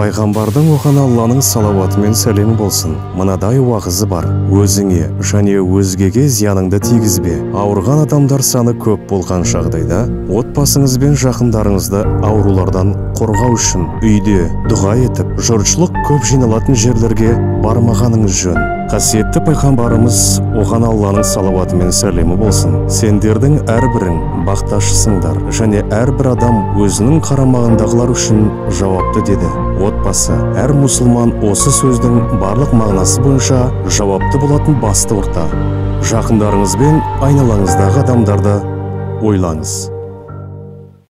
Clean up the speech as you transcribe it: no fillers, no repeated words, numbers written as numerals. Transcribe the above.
Пайғамбардың оған Алланың салауаты мен сәлемі болсын. Мынадай уағызы бар: өзіңе және өзгеге зияныңды тигізбе. Ауырған адамдар саны көп болған жағдайда, отбасыңыз бен жақындарыңызды аурулардан қорғау үшін үйде дұға етіп, жұртшылық көп жиналатын жерлерге бармағаныңыз жөн. Қасиетті пайғамбарымыз оған Алланың салауаты мен сәлемі болсын: сендердің әрбірің бақташысыңдар және әрбір адам өзінің қарамағындағылар үшін жауапты деді. Отбасы, әр мұсылман осы сөздің барлық мағынасы бойынша жауапты болатын басты орта. Жақындарыңыз бен айналаңыздағы адамдарды ойлаңыз.